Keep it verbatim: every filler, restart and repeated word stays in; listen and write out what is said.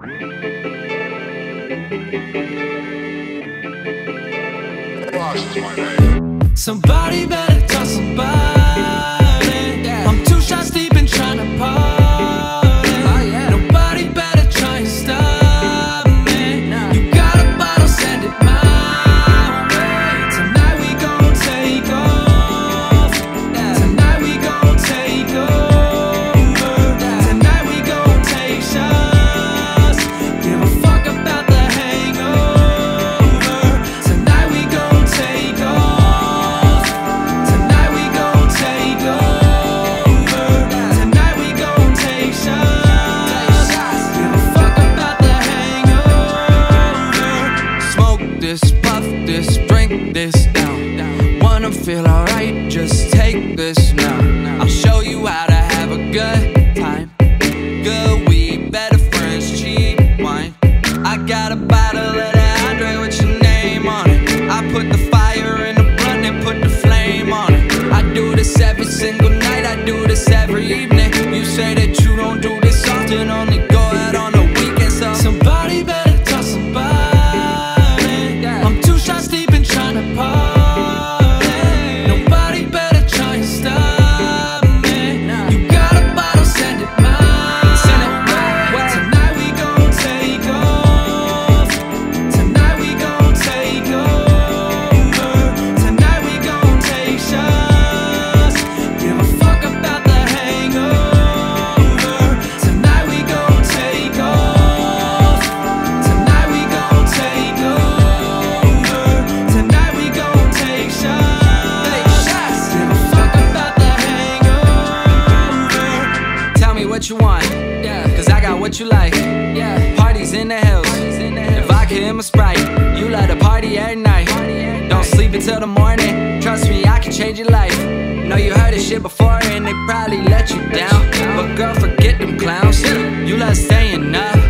Somebody better tell somebody. I'm two shots deep and trying to party. Nobody better try and stop me. You got a bottle, send it my way. Tonight we gon' take off. Tonight we gon' take over. Tonight we gon' take shots. Give a fuck about the hangover. Tonight we gon' take off. Tonight we gon' take over. Tonight we gon' take shots. Give a fuck about the hangover. Smoke this, puff this, drink this down. Wanna feel alright, just take this now. I'll show you how to have a good time. Good weed, better friends, cheap wine. I got a bottle of that Andre with your name on it. I put the fire in the blunt and put the flame on it. I do this every single night, I do this every evening. You say that you don't do this often, only go out on the weekends. So somebody better tell somebody. I'm two shots deep and trying to party. Nobody better try and stop me. You got a bottle, send it mine. Tonight we gon' take off. Tonight we gon' take over. Tonight we gon' take shots. Give a fuck about the hangover. Tonight we gon' take off. Tonight we gon' take over. Tonight we gon' take shots. Give a fuck about the hangover. Tell me what you want, cause I got what you like. Parties in the hills, if I could hit my Sprite. You let a party every night, don't sleep until the morning. Trust me, I can change your life. Know you heard this shit before and they probably let you down, but girl, forget them clowns. You love staying up,